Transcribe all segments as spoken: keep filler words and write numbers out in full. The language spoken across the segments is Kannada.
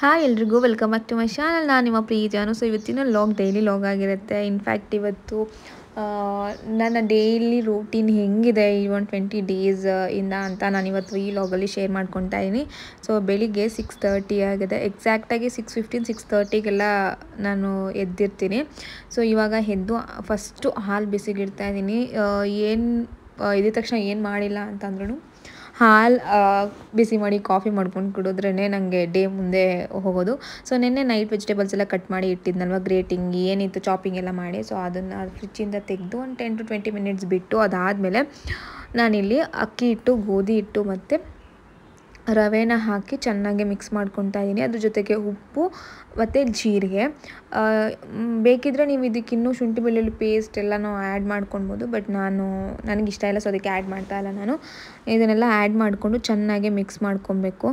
ಹಾಯ್ ಎಲ್ರಿಗೂ welcome back to my channel. ನಾನು ನಿಮ್ಮ ಪ್ರೀತಿಯಾನು. ಸೊ ಇವತ್ತಿನ ಲಾಗ್ ಡೈಲಿ ಲಾಗ್ ಆಗಿರುತ್ತೆ. ಇನ್ಫ್ಯಾಕ್ಟ್ ಇವತ್ತು ನನ್ನ ಡೈಲಿ ರೂಟೀನ್ ಹೆಂಗಿದೆ ಈ ಒಂದು ಟ್ವೆಂಟಿ ಡೇಸ್ ಇಂದ ಅಂತ ನಾನು ಇವತ್ತು ಈ ಲಾಗಲ್ಲಿ ಶೇರ್ ಮಾಡ್ಕೊತಾ ಇದ್ದೀನಿ. ಸೊ ಬೆಳಿಗ್ಗೆ ಸಿಕ್ಸ್ ತರ್ಟಿ ಆಗಿದೆ, ಎಕ್ಸಾಕ್ಟಾಗಿ ಸಿಕ್ಸ್ ಫಿಫ್ಟೀನ್ ಸಿಕ್ಸ್ ತರ್ಟಿಗೆಲ್ಲ ನಾನು ಎದ್ದಿರ್ತೀನಿ. ಸೊ ಇವಾಗ ಎದ್ದು ಫಸ್ಟು ಹಾಲು ಬಿಸಿಗಿಡ್ತಾ ಇದ್ದೀನಿ. ಏನು ಇದ್ದ ತಕ್ಷಣ ಏನು ಮಾಡಿಲ್ಲ ಅಂತಂದ್ರೂ ಹಾಲು ಬಿಸಿ ಮಾಡಿ ಕಾಫಿ ಮಾಡ್ಕೊಂಡು ಕುಡಿದ್ರೇ ನನಗೆ ಡೇ ಮುಂದೆ ಹೋಗೋದು. ಸೊ ನಿನ್ನೆ ನೈಟ್ ವೆಜಿಟೇಬಲ್ಸ್ ಎಲ್ಲ ಕಟ್ ಮಾಡಿ ಇಟ್ಟಿದ್ನಲ್ವ, ಗ್ರೇಟಿಂಗ್ ಏನಿತ್ತು ಚಾಪಿಂಗ್ ಎಲ್ಲ ಮಾಡಿ, ಸೊ ಅದನ್ನು ಫ್ರಿಜ್ಜಿಂದ ತೆಗೆದು ಒಂದು ಟೆನ್ ಟು ಟ್ವೆಂಟಿ ಮಿನಿಟ್ಸ್ ಬಿಟ್ಟು ಅದಾದಮೇಲೆ ನಾನಿಲ್ಲಿ ಅಕ್ಕಿ ಹಿಟ್ಟು, ಗೋಧಿ ಹಿಟ್ಟು ಮತ್ತು ರವೆನ ಹಾಕಿ ಚೆನ್ನಾಗಿ ಮಿಕ್ಸ್ ಮಾಡ್ಕೊತಾ ಇದ್ದೀನಿ. ಅದ್ರ ಜೊತೆಗೆ ಉಪ್ಪು ಮತ್ತು ಜೀರಿಗೆ. ಬೇಕಿದ್ದರೆ ನೀವು ಇದಕ್ಕೆ ಇನ್ನೂ ಶುಂಠಿ ಬೆಳ್ಳುಳ್ಳಿ ಪೇಸ್ಟ್ ಎಲ್ಲನೂ ಆ್ಯಡ್ ಮಾಡ್ಕೊಳ್ಬೋದು, ಬಟ್ ನಾನು ನನಗಿಷ್ಟ ಇಲ್ಲ, ಸೊ ಅದಕ್ಕೆ ಆ್ಯಡ್ ಮಾಡ್ತಾ ಇಲ್ಲ. ನಾನು ಇದನ್ನೆಲ್ಲ ಆ್ಯಡ್ ಮಾಡಿಕೊಂಡು ಚೆನ್ನಾಗಿ ಮಿಕ್ಸ್ ಮಾಡ್ಕೊಬೇಕು.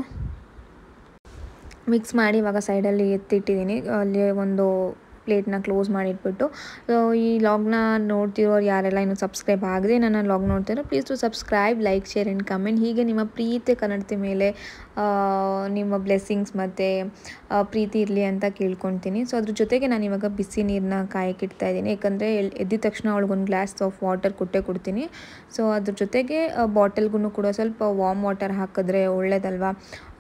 ಮಿಕ್ಸ್ ಮಾಡಿ ಇವಾಗ ಸೈಡಲ್ಲಿ ಎತ್ತಿಟ್ಟಿದ್ದೀನಿ. ಅಲ್ಲಿ ಒಂದು ಪ್ಲೇಟ್ನ ಕ್ಲೋಸ್ ಮಾಡಿಟ್ಬಿಟ್ಟು, ಸೊ ಈ ಲಾಗ್ನ ನೋಡ್ತಿರೋರು ಯಾರೆಲ್ಲ ಇನ್ನೂ ಸಬ್ಸ್ಕ್ರೈಬ್ ಆಗದೆ ನನ್ನ ಲಾಗ್ ನೋಡ್ತಿರೋ, please to subscribe, like, share and comment. ಹೀಗೆ ನಿಮ್ಮ ಪ್ರೀತಿ ಕನ್ನಡತಿ ಮೇಲೆ ನಿಮ್ಮ ಬ್ಲೆಸ್ಸಿಂಗ್ಸ್ ಮತ್ತು ಪ್ರೀತಿ ಇರಲಿ ಅಂತ ಕೇಳ್ಕೊತೀನಿ. ಸೊ ಅದ್ರ ಜೊತೆಗೆ ನಾನು ಇವಾಗ ಬಿಸಿ ನೀರನ್ನ ಕಾಯಕ್ಕಿಡ್ತಾ ಇದ್ದೀನಿ, ಯಾಕಂದರೆ ಎದ್ದಿದ ತಕ್ಷಣ ಅವಳಿಗೊಂದು ಗ್ಲಾಸ್ ಆಫ್ ವಾಟರ್ ಕೊಟ್ಟೆ ಕೊಡ್ತೀನಿ. ಸೊ ಅದ್ರ ಜೊತೆಗೆ ಬಾಟಲ್ಗೂ ಕೂಡ ಸ್ವಲ್ಪ ವಾರ್ಮ್ ವಾಟರ್ ಹಾಕಿದ್ರೆ ಒಳ್ಳೇದಲ್ವಾ.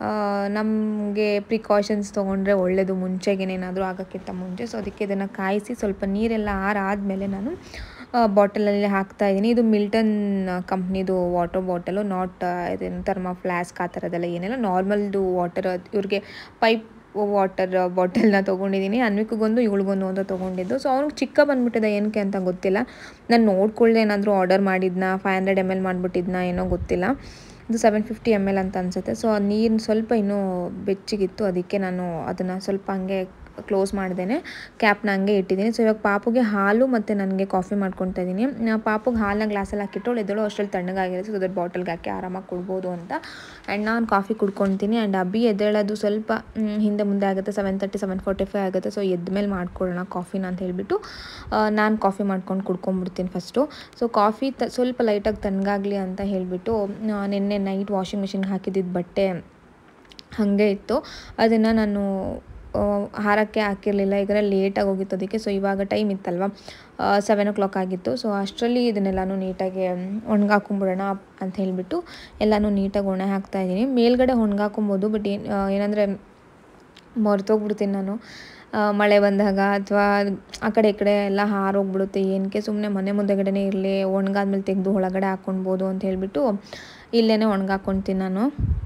ನಮಗೆ ಪ್ರಿಕಾಷನ್ಸ್ ತೊಗೊಂಡ್ರೆ ಒಳ್ಳೆಯದು, ಮುಂಚೆಗೇನೇನಾದರೂ ಆಗೋಕ್ಕಿಂತ ಮುಂಚೆ. ಸೊ ಅದಕ್ಕೆ ಇದನ್ನು ಕಾಯಿಸಿ ಸ್ವಲ್ಪ ನೀರೆಲ್ಲ ಆರಾದಮೇಲೆ ನಾನು ಬಾಟಲಲ್ಲಿ ಹಾಕ್ತಾಯಿದ್ದೀನಿ. ಇದು ಮಿಲ್ಟನ್ ಕಂಪ್ನಿದು ವಾಟರ್ ಬಾಟಲು, ನಾಟ್ ಇದೇನು ಥರ್ಮಾ ಫ್ಲಾಸ್ಕ್ ಆ ಥರದ್ದೆಲ್ಲ ಏನೆಲ್ಲ, ನಾರ್ಮಲ್ದು ವಾಟರ್. ಇವ್ರಿಗೆ ಪೈಪ್ ವಾಟರ್ ಬಾಟಲ್ನ ತೊಗೊಂಡಿದ್ದೀನಿ. ಅನ್ವಿಕ್ಗೊಂದು ಇವಳಿಗೊಂದು ಅಂತ ತೊಗೊಂಡಿದ್ದು. ಸೊ ಅವ್ನಿಗೆ ಚಿಕ್ಕ ಬಂದುಬಿಟ್ಟಿದೆ, ಏನಕ್ಕೆ ಅಂತ ಗೊತ್ತಿಲ್ಲ. ನಾನು ನೋಡ್ಕೊಳ್ಳದೆ ಏನಾದರೂ ಆರ್ಡರ್ ಮಾಡಿದ್ನ, ಫೈವ್ ಹಂಡ್ರೆಡ್ ಎಮ್ ಎಲ್ ಮಾಡಿಬಿಟ್ಟಿದ್ನ ಏನೋ ಗೊತ್ತಿಲ್ಲ. ಇದು ಸೆವೆನ್ ಫಿಫ್ಟಿ ಎಮ್ ಎಲ್ ಅಂತ ಅನಿಸುತ್ತೆ. ಸೊ ಆ ನೀರು ಸ್ವಲ್ಪ ಇನ್ನೂ ಬೆಚ್ಚಗಿತ್ತು, ಅದಕ್ಕೆ ನಾನು ಅದನ್ನು ಸ್ವಲ್ಪ ಹಂಗೆ ಕ್ಲೋಸ್ ಮಾಡ್ದೇನೆ ಕ್ಯಾಪ್ನ ಹಂಗೆ ಇಟ್ಟಿದ್ದೀನಿ. ಸೊ ಇವಾಗ ಪಾಪುಗೆ ಹಾಲು ಮತ್ತು ನನಗೆ ಕಾಫಿ ಮಾಡ್ಕೊತಾ ಇದ್ದೀನಿ. ಪಾಪುಗೆ ಹಾಲನ್ನ ಗ್ಲಾಸಲ್ಲಿ ಹಾಕಿಟ್ಟು ಎದ್ದಳು ಅಷ್ಟರಲ್ಲಿ ತಣ್ಣಗಾಗಿರುತ್ತೆ, ಸೊ ಅದ್ರ ಬಾಟಲ್ಗೆ ಹಾಕಿ ಆರಾಮಾಗಿ ಕುಡ್ಬೋದು ಅಂತ. ಆ್ಯಂಡ್ ನಾನು ಕಾಫಿ ಕುಡ್ಕೊತೀನಿ. ಆ್ಯಂಡ್ ಅಬ್ಬಿ ಎದ್ದೇಳೋದು ಸ್ವಲ್ಪ ಹಿಂದೆ ಮುಂದೆ ಆಗುತ್ತೆ, seven thirty seven forty five ಆಗುತ್ತೆ. ಸೊ ಎದ್ದ ಮೇಲೆ ಮಾಡ್ಕೊಳ್ಳೋಣ ಕಾಫಿನ ಅಂತ ಹೇಳಿಬಿಟ್ಟು ನಾನು ಕಾಫಿ ಮಾಡ್ಕೊಂಡು ಕುಡ್ಕೊಂಬಿಡ್ತೀನಿ ಫಸ್ಟು. ಸೊ ಕಾಫಿ ತ ಸ್ವಲ್ಪ ಲೈಟಾಗಿ ತಣ್ಣಗಾಗಲಿ ಅಂತ ಹೇಳಿಬಿಟ್ಟು ನಿನ್ನೆ ನೈಟ್ ವಾಷಿಂಗ್ ಮಿಷಿನ್ಗೆ ಹಾಕಿದ್ದಿದ್ದು ಬಟ್ಟೆ ಹಾಗೆ ಇತ್ತು, ಅದನ್ನು ನಾನು ಹಾರಕ್ಕೆ ಹಾಕಿರಲಿಲ್ಲ, ಈಗ ಲೇಟಾಗಿ ಹೋಗಿತ್ತು ಅದಕ್ಕೆ. ಸೊ ಇವಾಗ ಟೈಮ್ ಇತ್ತಲ್ವ, ಸೆವೆನ್ ಓ ಕ್ಲಾಕ್ ಆಗಿತ್ತು. ಸೊ ಅಷ್ಟರಲ್ಲಿ ಇದನ್ನೆಲ್ಲನೂ ನೀಟಾಗಿ ಒಣಗಾಕೊಂಬಿಡೋಣ ಅಂತ ಹೇಳಿಬಿಟ್ಟು ಎಲ್ಲನೂ ನೀಟಾಗಿ ಒಣ ಹಾಕ್ತಾಯಿದ್ದೀನಿ. ಮೇಲ್ಗಡೆ ಒಣಗಾಕೊಬೋದು, ಬಟ್ ಏನು ಏನಂದರೆ ಮರ್ತೋಗ್ಬಿಡ್ತೀನಿ ನಾನು ಮಳೆ ಬಂದಾಗ, ಅಥವಾ ಆ ಕಡೆ ಈ ಕಡೆ ಎಲ್ಲ ಹಾರೋಗ್ಬಿಡುತ್ತೆ. ಏನಕ್ಕೆ ಸುಮ್ಮನೆ ಮನೆ ಮುಂದೆಗಡೆನೇ ಇರಲಿ, ಒಣಗಾದ್ಮೇಲೆ ತೆಗೆದು ಒಳಗಡೆ ಹಾಕ್ಕೊಳ್ಬೋದು ಅಂತ ಹೇಳಿಬಿಟ್ಟು ಇಲ್ಲೇ ಒಣಗಾಕ್ಕೊಳ್ತೀನಿ ನಾನು.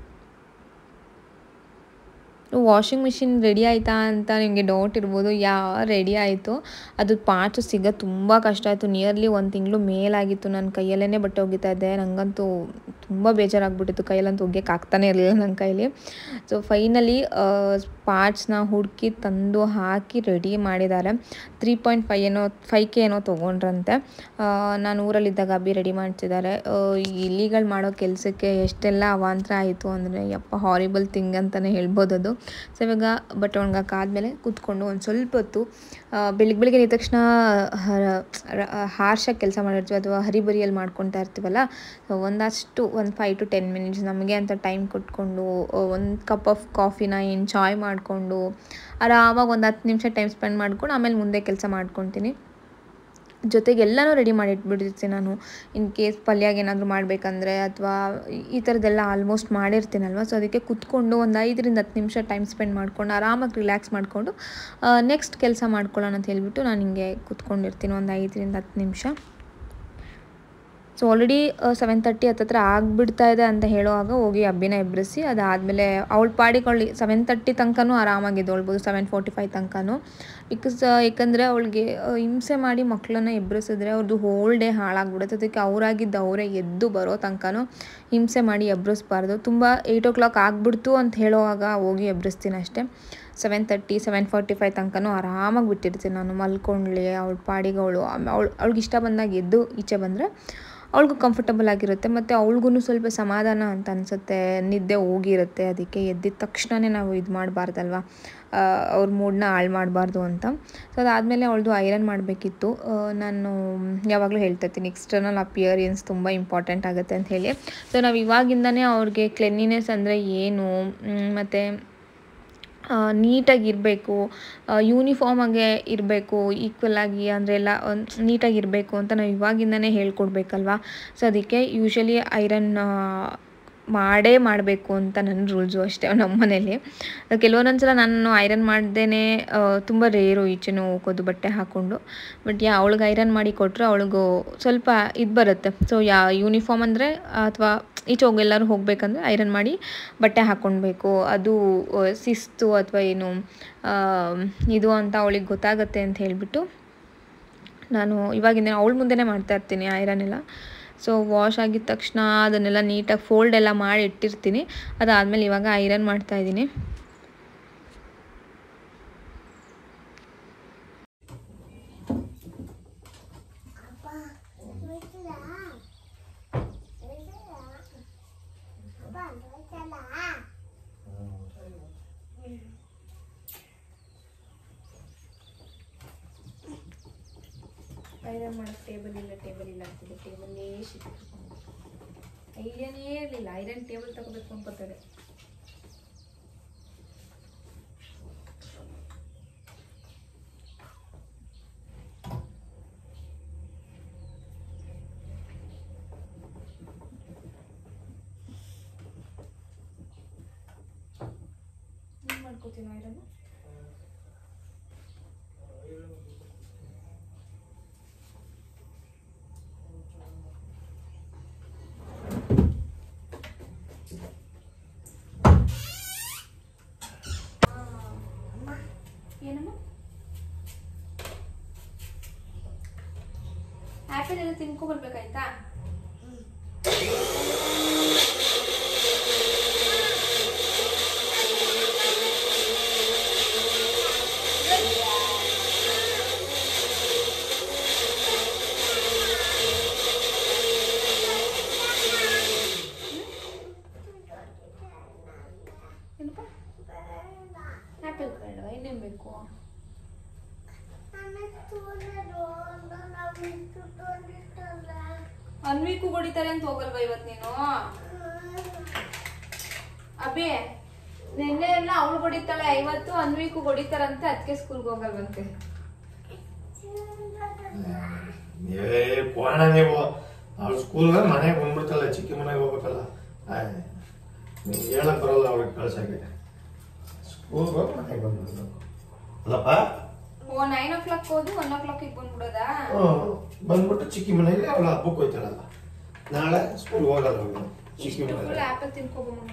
ವಾಷಿಂಗ್ ಮಿಷಿನ್ ರೆಡಿ ಆಯಿತಾ ಅಂತ ನಿಮಗೆ ಡೌಟ್ ಇರ್ಬೋದು. ಯಾ ರೆಡಿ ಆಯಿತು, ಅದು ಪಾರ್ಟ್ಸು ಸಿಗೋದು ತುಂಬ ಕಷ್ಟ ಆಯಿತು. ನಿಯರ್ಲಿ ಒಂದು ತಿಂಗಳು ಮೇಲಾಗಿತ್ತು ನಾನು ಕೈಯಲ್ಲೇ ಬಟ್ಟೆ ಒಗಿತಾ ಇದ್ದೆ. ನನಗಂತೂ ತುಂಬ ಬೇಜಾರಾಗ್ಬಿಟ್ಟಿತ್ತು, ಕೈಯಲ್ಲಂತೂ ಒಗ್ಯಕ್ಕೆ ಆಗ್ತಾನೆ ಇರಲಿಲ್ಲ ನನ್ನ ಕೈಲಿ. ಸೊ ಫೈನಲಿ ಪಾರ್ಟ್ಸ್ನ ಹುಡುಕಿ ತಂದು ಹಾಕಿ ರೆಡಿ ಮಾಡಿದ್ದಾರೆ. ತ್ರೀ ಪಾಯಿಂಟ್ ಫೈ ಏನೋ ಫೈವ್ ಕೆ ಏನೋ ತೊಗೊಂಡ್ರಂತೆ. ನಾನು ಊರಲ್ಲಿದ್ದಾಗ ಅಬ್ಬಿ ರೆಡಿ ಮಾಡ್ತಿದ್ದಾರೆ. ಇಲಿಗಳು ಮಾಡೋ ಕೆಲಸಕ್ಕೆ ಎಷ್ಟೆಲ್ಲ ಅವಾಂತರ ಆಯಿತು ಅಂದರೆ ಯಪ್ಪ, ಹಾರಿಬಲ್ ಥಿಂಗ್ ಅಂತಲೇ ಹೇಳ್ಬೋದು ಅದು. ಸೊ ಇವಾಗ ಬಟ್ಟೆ ಒಣಗಾಕಾದ್ಮೇಲೆ ಕೂತ್ಕೊಂಡು ಒಂದು ಸ್ವಲ್ಪ ಹೊತ್ತು ಬೆಳಿಗ್ಗೆ ಬೆಳಿಗ್ಗೆ ನಿಂತ ತಕ್ಷಣ ಹಾರ್ಷಾಗಿ ಕೆಲಸ ಮಾಡಿರ್ತೀವಿ ಅಥವಾ ಹರಿಬರಿಯಲ್ಲಿ ಮಾಡ್ಕೊತಾ ಇರ್ತೀವಲ್ಲ, ಒಂದಷ್ಟು ಒಂದು ಫೈವ್ ಟು ಟೆನ್ ಮಿನಿಟ್ಸ್ ನಮಗೆ ಅಂತ ಟೈಮ್ ಕೊಟ್ಕೊಂಡು ಒಂದು ಕಪ್ ಆಫ್ ಕಾಫಿನ ಎಂಜಾಯ್ ಮಾಡಿಕೊಂಡು ಆರಾಮಾಗಿ ಒಂದು ಹತ್ತು ನಿಮಿಷ ಟೈಮ್ ಸ್ಪೆಂಡ್ ಮಾಡ್ಕೊಂಡು ಆಮೇಲೆ ಮುಂದೆ ಕೆಲಸ ಮಾಡ್ಕೊತೀನಿ. ಜೊತೆಗೆ ಎಲ್ಲನೂ ರೆಡಿ ಮಾಡಿ ಇಟ್ಬಿಟ್ಟಿರ್ತೀನಿ ನಾನು, ಇನ್ ಕೇಸ್ ಪಲ್ಯಾಗ ಏನಾದರೂ ಮಾಡಬೇಕಂದ್ರೆ ಅಥವಾ ಈ ಥರದ್ದೆಲ್ಲ ಆಲ್ಮೋಸ್ಟ್ ಮಾಡಿರ್ತೀನಲ್ವ. ಸೊ ಅದಕ್ಕೆ ಕುತ್ಕೊಂಡು ಒಂದು ಐದರಿಂದ ಹತ್ತು ನಿಮಿಷ ಟೈಮ್ ಸ್ಪೆಂಡ್ ಮಾಡ್ಕೊಂಡು ಆರಾಮಾಗಿ ರಿಲ್ಯಾಕ್ಸ್ ಮಾಡಿಕೊಂಡು ನೆಕ್ಸ್ಟ್ ಕೆಲಸ ಮಾಡ್ಕೊಳ್ಳೋಣ ಅಂತ ಹೇಳಿಬಿಟ್ಟು ನಾನು ಹಿಂಗೆ ಕುತ್ಕೊಂಡಿರ್ತೀನಿ ಒಂದು ಐದರಿಂದ ಹತ್ತು ನಿಮಿಷ. ಸೊ ಆಲ್ರೆಡಿ ಸೆವೆನ್ ತರ್ಟಿ ಹತ್ತತ್ರ ಆಗಿಬಿಡ್ತಾ ಇದೆ ಅಂತ ಹೇಳುವಾಗ ಹೋಗಿ ಅಬ್ಬಿನ ಎಬ್ಬರಿಸಿ ಅದಾದಮೇಲೆ ಅವಳ ಪಾಡಿಗಳು ಸೆವೆನ್ ತರ್ಟಿ ತನಕನೂ ಆರಾಮಾಗಿ ಎದ್ದೊಳ್ಬೋದು, ಸೆವೆನ್ ಫೋರ್ಟಿ ಫೈವ್ ತನಕನೂ. ಬಿಕಾಸ್ ಯಾಕಂದರೆ ಅವಳಿಗೆ ಹಿಂಸೆ ಮಾಡಿ ಮಕ್ಕಳನ್ನ ಎಬ್ಬರಿಸಿದ್ರೆ ಅವ್ರದ್ದು ಹೋಲ್ ಡೇ ಹಾಳಾಗ್ಬಿಡುತ್ತೆ. ಅದಕ್ಕೆ ಅವರಾಗಿದ್ದು ಅವರೇ ಎದ್ದು ಬರೋ ತನಕನೂ ಹಿಂಸೆ ಮಾಡಿ ಎಬ್ಬರಿಸ್ಬಾರ್ದು. ತುಂಬ ಏಯ್ಟ್ ಓ ಕ್ಲಾಕ್ ಆಗಿಬಿಡ್ತು ಅಂತ ಹೇಳುವಾಗ ಹೋಗಿ ಎಬ್ಬರಿಸ್ತೀನಿ ಅಷ್ಟೇ. Seven thirty seven forty five ತನಕನೂ ಆರಾಮಾಗಿ ಬಿಟ್ಟಿರ್ತೀನಿ ನಾನು, ಮಲ್ಕೊಂಡ್ಲಿ ಅವಳ ಪಾಡಿಗಳು. ಅವಳು ಅವಳಿಗೆ ಇಷ್ಟ ಬಂದಾಗ ಎದ್ದು ಈಚೆ ಬಂದರೆ ಅವಳಿಗೂ ಕಂಫರ್ಟಬಲ್ ಆಗಿರುತ್ತೆ, ಮತ್ತು ಅವಳಿಗೂ ಸ್ವಲ್ಪ ಸಮಾಧಾನ ಅಂತ ಅನಿಸುತ್ತೆ, ನಿದ್ದೆ ಹೋಗಿರುತ್ತೆ. ಅದಕ್ಕೆ ಎದ್ದಿದ ತಕ್ಷಣವೇ ನಾವು ಇದು ಮಾಡಬಾರ್ದಲ್ವ, ಅವ್ರ ಮೂಡನ್ನ ಹಾಳು ಮಾಡಬಾರ್ದು ಅಂತ. ಸೊ ಅದಾದಮೇಲೆ ಅವಳದು ಐರನ್ ಮಾಡಬೇಕಿತ್ತು. ನಾನು ಯಾವಾಗಲೂ ಹೇಳ್ತಾಯಿರ್ತೀನಿ ಎಕ್ಸ್ಟರ್ನಲ್ ಅಪಿಯರೆನ್ಸ್ ತುಂಬ ಇಂಪಾರ್ಟೆಂಟ್ ಆಗುತ್ತೆ ಅಂತ ಹೇಳಿ. ಸೊ ನಾವು ಇವಾಗಿಂದನೇ ಅವ್ರಿಗೆ ಕ್ಲೆನ್ಲಿನೆಸ್ ಅಂದರೆ ಏನು, ಮತ್ತು ನೀಟಾಗಿರಬೇಕು, ಯೂನಿಫಾರ್ಮಾಗೆ ಇರಬೇಕು, ಈಕ್ವಲಾಗಿ ಅಂದರೆ ಎಲ್ಲ ನೀಟಾಗಿರಬೇಕು ಅಂತ ನಾವು ಇವಾಗಿಂದನೇ ಹೇಳ್ಕೊಡ್ಬೇಕಲ್ವ. ಸೊ ಅದಕ್ಕೆ ಯೂಶ್ವಲಿ ಐರನ್ ಮಾಡೇ ಮಾಡಬೇಕು ಅಂತ ನನ್ನ ರೂಲ್ಸು ಅಷ್ಟೇ ನಮ್ಮ ಮನೇಲಿ. ಕೆಲವೊಂದೊಂದು ಸಲ ನಾನು ಐರನ್ ಮಾಡ್ದೇ ತುಂಬ ರೇರು ಈಚೆನೂ ಹೋಗೋದು ಬಟ್ಟೆ ಹಾಕ್ಕೊಂಡು. ಬಟ್ ಯಾ ಅವಳಿಗೆ ಐರನ್ ಮಾಡಿ ಕೊಟ್ಟರೆ ಅವಳಿಗೂ ಸ್ವಲ್ಪ ಇದು ಬರುತ್ತೆ. ಸೊ ಯಾ ಯೂನಿಫಾರ್ಮ್ ಅಂದರೆ ಅಥವಾ ಈಚೆ ಹೋಗಿ ಎಲ್ಲರೂ ಹೋಗಬೇಕಂದ್ರೆ ಐರನ್ ಮಾಡಿ ಬಟ್ಟೆ ಹಾಕ್ಕೊಳ್ಬೇಕು, ಅದು ಶಿಸ್ತು ಅಥವಾ ಏನು ಇದು ಅಂತ ಅವಳಿಗೆ ಗೊತ್ತಾಗುತ್ತೆ ಅಂತ ಹೇಳಿಬಿಟ್ಟು ನಾನು ಇವಾಗಿಂದ ಅವಳ ಮುಂದೆನೇ ಮಾಡ್ತಾಯಿರ್ತೀನಿ ಐರನ್ ಎಲ್ಲ. ಸೊ ವಾಶ್ ಆಗಿದ ತಕ್ಷಣ ಅದನ್ನೆಲ್ಲ ನೀಟಾಗಿ ಫೋಲ್ಡ್ ಎಲ್ಲ ಮಾಡಿ ಇಟ್ಟಿರ್ತೀನಿ. ಅದಾದಮೇಲೆ ಇವಾಗ ಐರನ್ ಮಾಡ್ತಾಯಿದ್ದೀನಿ. ಐರನ್ ಮಾಡೋಕ್ಕೆ ಟೇಬಲ್ ಇಲ್ಲ ಟೇಬಲ್ ಇಲ್ಲ ಆಗ್ತಿದೆ. ಟೇಬಲ್ಲೇ ಶಿಫ್ಟ್ ಐಡಿಯಾನೇ ಇರಲಿಲ್ಲ. ಐರನ್ ಟೇಬಲ್ ತಗೋಬೇಕು ಅನ್ಕೋತಾರೆ. ಏನು ಮಾಡ್ಕೋತೀನಿ ಐರನ್ ಆ್ಯಪಲ್ ಎಲ್ಲ ತಿನ್ಕೊ ಬರ್ಬೇಕಾಯ್ತಾ? ಆ್ಯಪಲ್ ಬೇಡವಾ? ಇನ್ನೇನು ಬೇಕು? ಅನ್ವಿಕು ಹೊಡಿತಾರೆ ಅಂತ ಹೋಗಲ್ವಾ ಇವತ್ತು ನೀನು? ಅಬೇ ನಿನ್ನೆ ಎಲ್ಲ ಅವಳು ಹೊಡಿತಾಳೆ, ಇವತ್ತು ಅನ್ವಿಕು ಹೊಡಿತಾರಂತೆ, ಅದಕ್ಕೆ ಸ್ಕೂಲ್ಗೆ ಹೋಗಲ್ವಂತೆ. ನೀವು ಅವಳು ಸ್ಕೂಲ್ಗೆ ಮನೆಗೆ ಬಂದ್ಬಿಡ್ತಲ್ಲ, ಚಿಕ್ಕ ಮನೆಗೆ ಹೋಗ್ಬೇಕಲ್ಲ, ನೀವು ಹೇಳಕ್ ಬರಲ್ಲ ಅವ್ರಿಗೆ ಕಳ್ಸಕ್ಕೆ. ಸ್ಕೂಲ್ಗೆ ಹೋಗಿ ಮನೆಗೆ ಬಂದ್ಬಿಡ್ತು ಅಲ್ಲಪ್ಪ. ಓ ನೈನ್ ಓ ಕ್ಲಾಕ್ ಹೋದು ಒನ್ ಓ ಕ್ಲಾಕ್ ಬಂದ್ಬಿಡೋದಾ? ಬಂದ್ಬಿಟ್ಟು ಚಿಕ್ಕಿ ಮನೆಗೆ ಅವಳು ಹಬ್ಬಕ್ಕೆ ಹೋಯ್ತಾಳಲ್ಲ, ನಾಳೆ ಸ್ಕೂಲ್ ಹೋಗಲ್ಲ ಅವಳು. ಚಿಕ್ಕಿ ಮನೆಗೆ ಆಪಲ್ ತಿನ್ಕೋಬಮ್ಮ.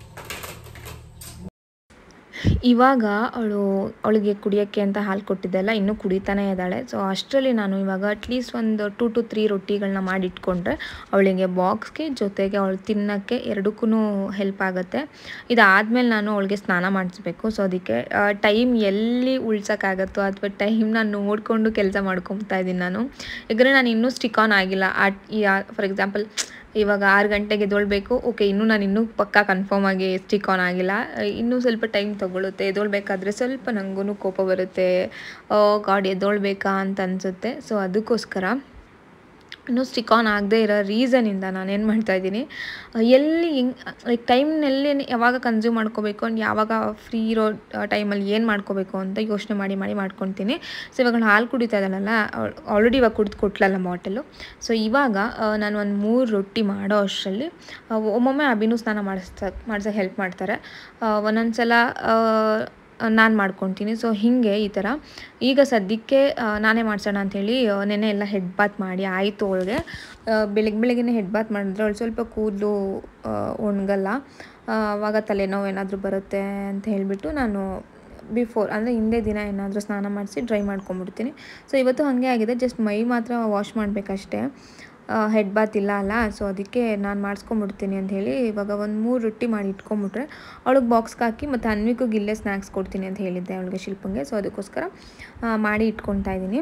ಇವಾಗ ಅವಳು ಅವಳಿಗೆ ಕುಡಿಯೋಕ್ಕೆ ಅಂತ ಹಾಲು ಕೊಟ್ಟಿದ್ದೆಲ್ಲ ಇನ್ನೂ ಕುಡಿತಾನೇ ಇದ್ದಾಳೆ. ಸೊ ಅಷ್ಟರಲ್ಲಿ ನಾನು ಇವಾಗ ಅಟ್ಲೀಸ್ಟ್ ಒಂದು ಟೂ ಟು ತ್ರೀ ರೊಟ್ಟಿಗಳನ್ನ ಮಾಡಿಟ್ಕೊಂಡ್ರೆ ಅವಳಿಗೆ ಬಾಕ್ಸ್ಗೆ ಜೊತೆಗೆ ಅವಳು ತಿನ್ನೋಕ್ಕೆ ಎರಡಕ್ಕೂ ಹೆಲ್ಪ್ ಆಗುತ್ತೆ. ಇದಾದಮೇಲೆ ನಾನು ಅವಳಿಗೆ ಸ್ನಾನ ಮಾಡಿಸ್ಬೇಕು. ಸೊ ಅದಕ್ಕೆ ಟೈಮ್ ಎಲ್ಲಿ ಉಳ್ಸೋಕ್ಕಾಗತ್ತೋ ಅಥವಾ ಟೈಮ್ ನಾನು ನೋಡಿಕೊಂಡು ಕೆಲಸ ಮಾಡ್ಕೊತಾ ಇದ್ದೀನಿ ನಾನು. ಯಾಕಂದರೆ ನಾನು ಇನ್ನೂ ಸ್ಟಿಕ್ ಆನ್ ಆಗಿಲ್ಲ. ಆ ಫಾರ್ ಎಕ್ಸಾಂಪಲ್ ಇವಾಗ ಆರು ಗಂಟೆಗೆ ಎದ್ದೊಳ್ಬೇಕು, ಓಕೆ, ಇನ್ನೂ ನಾನು ಇನ್ನೂ ಪಕ್ಕಾ ಕನ್ಫರ್ಮ್ ಆಗಿ ಸ್ಟಿಕ್ ಆನ್ ಆಗಿಲ್ಲ, ಇನ್ನೂ ಸ್ವಲ್ಪ ಟೈಮ್ ತೊಗೊಳುತ್ತೆ. ಎದ್ದೊಳ್ಬೇಕಾದ್ರೆ ಸ್ವಲ್ಪ ನನಗೂ ಕೋಪ ಬರುತ್ತೆ, ಗಾಡಿ ಎದ್ದೊಳ್ಬೇಕಾ ಅಂತ ಅನಿಸುತ್ತೆ. ಸೊ ಅದಕ್ಕೋಸ್ಕರ ಇನ್ನೂ ಸ್ಟಿಕ್ ಆನ್ ಆಗದೆ ಇರೋ ರೀಸನಿಂದ ನಾನೇನು ಮಾಡ್ತಾಯಿದ್ದೀನಿ, ಎಲ್ಲಿ ಹೆಂಗೆ ಲೈಕ್ ಟೈಮ್ನಲ್ಲಿ ಯಾವಾಗ ಕನ್ಸ್ಯೂಮ್ ಮಾಡ್ಕೋಬೇಕು ಅಂಡ್ ಯಾವಾಗ ಫ್ರೀ ಇರೋ ಟೈಮಲ್ಲಿ ಏನು ಮಾಡ್ಕೋಬೇಕು ಅಂತ ಯೋಚನೆ ಮಾಡಿ ಮಾಡಿ ಮಾಡ್ಕೊತೀನಿ. ಸೊ ಇವಾಗ ಹಾಲು ಕುಡಿತಾ ಇದ್ದಾಳಲ್ಲ, ಆಲ್ರೆಡಿ ಇವಾಗ ಕುಡಿದು ಕೊಟ್ಲಲ್ಲ ಬಾಟಲು. ಸೊ ಇವಾಗ ನಾನು ಒಂದು ಮೂರು ರೊಟ್ಟಿ ಮಾಡೋ ಅಷ್ಟರಲ್ಲಿ ಒಮ್ಮೊಮ್ಮೆ ಅಭಿನೂ ಸ್ನಾನ ಮಾಡಿಸ್ತಾ ಮಾಡ್ಸೋಕೆ ಹೆಲ್ಪ್ ಮಾಡ್ತಾರೆ, ಒಂದೊಂದು ಸಲ ನಾನು ಮಾಡ್ಕೊತೀನಿ. ಸೊ ಹೀಗೆ ಈ ಥರ ಈಗ ಸದ್ಯಕ್ಕೆ ನಾನೇ ಮಾಡ್ಸೋಣ ಅಂಥೇಳಿ ನೆನ್ನೆ ಎಲ್ಲ ಹೆಡ್ ಬಾತ್ ಮಾಡಿ ಆಯಿತು. ಅವಳಿಗೆ ಬೆಳಗ್ಗೆ ಬೆಳಗ್ಗೆ ಹೆಡ್ ಬಾತ್ ಮಾಡಿದ್ರೆ ಅವಳು ಸ್ವಲ್ಪ ಕೂದಲು ಒಣಗಲ್ಲ, ಆವಾಗ ತಲೆನೋವು ಏನಾದರೂ ಬರುತ್ತೆ ಅಂತ ಹೇಳಿಬಿಟ್ಟು ನಾನು ಬಿಫೋರ್ ಅಂದರೆ ಹಿಂದೆ ದಿನ ಏನಾದರೂ ಸ್ನಾನ ಮಾಡಿಸಿ ಡ್ರೈ ಮಾಡ್ಕೊಂಬಿಡ್ತೀನಿ. ಸೊ ಇವತ್ತು ಹಾಗೆ ಆಗಿದೆ, ಜಸ್ಟ್ ಮೈ ಮಾತ್ರ ವಾಶ್ ಮಾಡಬೇಕಷ್ಟೇ, ಹೆಡ್ ಬಾತ್ ಇಲ್ಲ ಅಲ್ಲ. ಸೊ ಅದಕ್ಕೆ ನಾನು ಮಾಡಿಸ್ಕೊಂಬಿಡ್ತೀನಿ ಅಂತ ಹೇಳಿ ಇವಾಗ ಒಂದು ಮೂರು ರೊಟ್ಟಿ ಮಾಡಿ ಇಟ್ಕೊಂಬಿಟ್ರೆ ಅವಳಿಗೆ ಬಾಕ್ಸ್ಗೆ ಹಾಕಿ ಮತ್ತು ಅನ್ವಿಕಿಗೆ ಇಲ್ಲೇ ಸ್ನ್ಯಾಕ್ಸ್ ಕೊಡ್ತೀನಿ ಅಂತ ಹೇಳಿದ್ದೆ ಅವಳಿಗೆ, ಶಿಲ್ಪಂಗೆ. ಸೊ ಅದಕ್ಕೋಸ್ಕರ ಮಾಡಿ ಇಟ್ಕೊತಾ ಇದ್ದೀನಿ.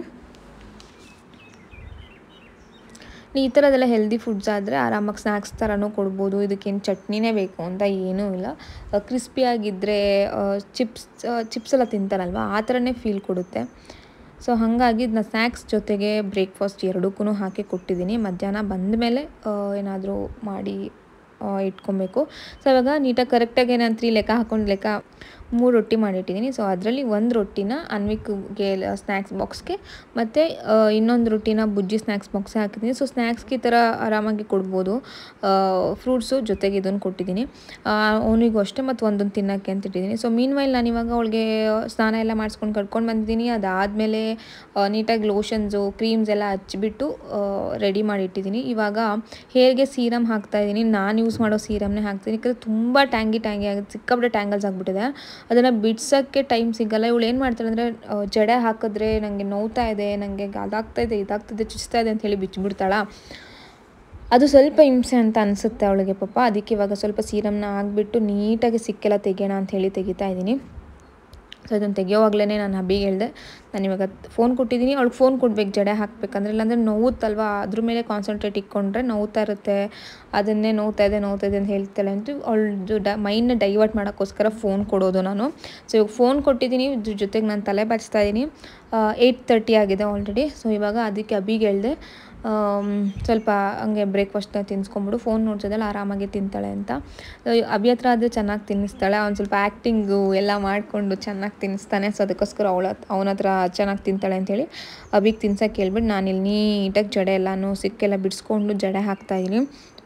ಈ ಥರದೆಲ್ಲ ಹೆಲ್ದಿ ಫುಡ್ಸ್ ಆದರೆ ಆರಾಮಾಗಿ ಸ್ನ್ಯಾಕ್ಸ್ ಥರನೂ ಕೊಡ್ಬೋದು. ಇದಕ್ಕೇನು ಚಟ್ನಿನೇ ಬೇಕು ಅಂತ ಏನೂ ಇಲ್ಲ, ಕ್ರಿಸ್ಪಿಯಾಗಿದ್ದರೆ ಚಿಪ್ಸ್ ಚಿಪ್ಸ್ ಎಲ್ಲ ತಿಂತಾರಲ್ವ ಆ ಥರನೇ ಫೀಲ್ ಕೊಡುತ್ತೆ. ಸೊ ಹಾಗಾಗಿ ಇದನ್ನ ಸ್ನ್ಯಾಕ್ಸ್ ಜೊತೆಗೆ ಬ್ರೇಕ್ಫಾಸ್ಟ್ ಎರಡಕ್ಕೂ ಹಾಕಿ ಕೊಟ್ಟಿದ್ದೀನಿ. ಮಧ್ಯಾಹ್ನ ಬಂದ ಮೇಲೆ ಏನಾದರೂ ಮಾಡಿ ಇಟ್ಕೊಬೇಕು. ಸೊ ಇವಾಗ ನೀಟಾಗಿ ಕರೆಕ್ಟಾಗಿ ನಾನು ತ್ರೀ ಲೆಕ್ಕ ಹಾಕೊಂಡು ಲೆಕ್ಕ ಮೂರು ರೊಟ್ಟಿ ಮಾಡಿಟ್ಟಿದ್ದೀನಿ. ಸೊ ಅದರಲ್ಲಿ ಒಂದು ರೊಟ್ಟಿನ ಅನ್ವಿಕ್ಗೆ ಸ್ನ್ಯಾಕ್ಸ್ ಬಾಕ್ಸ್ಗೆ ಮತ್ತು ಇನ್ನೊಂದು ರೊಟ್ಟಿನ ಬುಜ್ಜಿ ಸ್ನ್ಯಾಕ್ಸ್ ಬಾಕ್ಸ್ಗೆ ಹಾಕಿದ್ದೀನಿ. ಸೊ ಸ್ನ್ಯಾಕ್ಸ್ಗೆ ಈ ಥರ ಆರಾಮಾಗಿ ಕೊಡ್ಬೋದು. ಫ್ರೂಟ್ಸು ಜೊತೆಗೆ ಇದನ್ನು ಕೊಟ್ಟಿದ್ದೀನಿ, ಅವನಿಗೂ ಅಷ್ಟೇ, ಮತ್ತು ಒಂದೊಂದು ತಿನ್ನೋಕ್ಕೆ ಅಂತ ಇಟ್ಟಿದ್ದೀನಿ. ಸೊ ಮೀನ್ ವೈಲ್ ನಾನು ಇವಾಗ ಅವಳಿಗೆ ಸ್ನಾನ ಎಲ್ಲ ಮಾಡಿಸ್ಕೊಂಡು ಕಟ್ಕೊಂಡು ಬಂದಿದ್ದೀನಿ. ಅದಾದಮೇಲೆ ನೀಟಾಗಿ ಲೋಷನ್ಸು ಕ್ರೀಮ್ಸ್ ಎಲ್ಲ ಹಚ್ಚಿಬಿಟ್ಟು ರೆಡಿ ಮಾಡಿ ಇಟ್ಟಿದ್ದೀನಿ. ಇವಾಗ ಹೇರ್ಗೆ ಸೀರಮ್ ಹಾಕ್ತಾಯಿದ್ದೀನಿ. ನಾನು ಯೂಸ್ ಮಾಡೋ ಸೀರಮ್ನೇ ಹಾಕ್ತೀನಿ, ಯಾಕಂದರೆ ತುಂಬ ಟ್ಯಾಂಗಿ ಟ್ಯಾಂಗಿ ಆಗುತ್ತೆ, ಸಿಕ್ಕಾಪಟ್ಟೆ ಟ್ಯಾಂಗಲ್ಸ್ ಆಗಿಬಿಟ್ಟಿದೆ. ಅದನ್ನು ಬಿಡ್ಸೋಕ್ಕೆ ಟೈಮ್ ಸಿಗಲ್ಲ. ಇವಳು ಏನು ಮಾಡ್ತಾಳೆ ಅಂದರೆ ಜಡೆ ಹಾಕಿದ್ರೆ ನನಗೆ ನೋವ್ತಾ ಇದೆ, ನನಗೆ ಅದಾಗ್ತಾಯಿದೆ ಇದಾಗ್ತಿದೆ ಚುಚ್ತಾ ಇದೆ ಅಂತ ಹೇಳಿ ಬಿಚ್ಚಿಬಿಡ್ತಾಳ. ಅದು ಸ್ವಲ್ಪ ಹಿಂಸೆ ಅಂತ ಅನಿಸುತ್ತೆ ಅವಳಿಗೆ ಪಾಪ. ಅದಕ್ಕೆ ಇವಾಗ ಸ್ವಲ್ಪ ಸೀರಮ್ನ ಹಾಕ್ಬಿಟ್ಟು ನೀಟಾಗಿ ಸಿಕ್ಕೆಲ್ಲ ತೆಗೆಯೋಣ ಅಂತ ಹೇಳಿ ತೆಗಿತಾ ಇದ್ದೀನಿ. ಸೊ ಅದನ್ನು ತೆಗಿಯೋವಾಗಲೇ ನಾನು ಹಬ್ಬಿಗೆ ಹೇಳಿದೆ, ನಾನು ಇವಾಗ ಫೋನ್ ಕೊಟ್ಟಿದ್ದೀನಿ, ಅವಳಿಗೆ ಫೋನ್ ಕೊಡ್ಬೇಕು ಜಡೆ ಹಾಕಬೇಕಂದ್ರೆ, ಇಲ್ಲಾಂದರೆ ನೋವುತ್ತಲ್ವ, ಅದ್ರ ಮೇಲೆ ಕಾನ್ಸಂಟ್ರೇಟ್ ಇಟ್ಕೊಂಡ್ರೆ ನೋವ್ತಾ ಇರುತ್ತೆ. ಅದನ್ನೇ ನೋವ್ತಾ ಇದೆ ನೋವ್ತಾ ಇದೆ ಅಂತ ಹೇಳ್ತಾಳೆ ಅಂತ ಅವಳು ಡ ಮೈಂಡ್ನ ಡೈವರ್ಟ್ ಮಾಡೋಕ್ಕೋಸ್ಕರ ಫೋನ್ ಕೊಡೋದು ನಾನು. ಸೊ ಇವಾಗ ಫೋನ್ ಕೊಟ್ಟಿದ್ದೀನಿ, ಇದ್ರ ಜೊತೆಗೆ ನಾನು ತಲೆ ಬಾಚ್ತಾ ಇದ್ದೀನಿ. ಏಯ್ಟ್ ತರ್ಟಿ ಆಗಿದೆ ಆಲ್ರೆಡಿ. ಸೊ ಇವಾಗ ಅದಕ್ಕೆ ಹಬ್ಬಿಗೆ ಹೇಳಿದೆ ಸ್ವಲ್ಪ ಹಂಗೆ ಬ್ರೇಕ್ಫಾಸ್ಟ್ನ ತಿನ್ನಿಸ್ಕೊಂಬಿಡು, ಫೋನ್ ನೋಡ್ಸೋದಲ್ಲ ಆರಾಮಾಗಿ ತಿಂತಾಳೆ ಅಂತ. ಅಭಿ ಹತ್ರ ಆದರೆ ಚೆನ್ನಾಗಿ ತಿನ್ನಿಸ್ತಾಳೆ, ಅವ್ನು ಸ್ವಲ್ಪ ಆ್ಯಕ್ಟಿಂಗು ಎಲ್ಲ ಮಾಡಿಕೊಂಡು ಚೆನ್ನಾಗಿ ತಿನ್ನಿಸ್ತಾನೆ. ಸೊ ಅದಕ್ಕೋಸ್ಕರ ಅವಳ ಅವನ ಹತ್ರ ಚೆನ್ನಾಗಿ ತಿಂತಾಳೆ ಅಂಥೇಳಿ ಅಭಿಗೆ ತಿನ್ಸೋಕೆ ಹೇಳ್ಬಿಟ್ಟು ನಾನಿಲ್ಲಿ ನೀಟಾಗಿ ಜಡೆ ಎಲ್ಲನೂ ಸಿಕ್ಕೆಲ್ಲ ಬಿಡಿಸ್ಕೊಂಡು ಜಡೆ ಹಾಕ್ತಾಯಿದ್ದೀನಿ.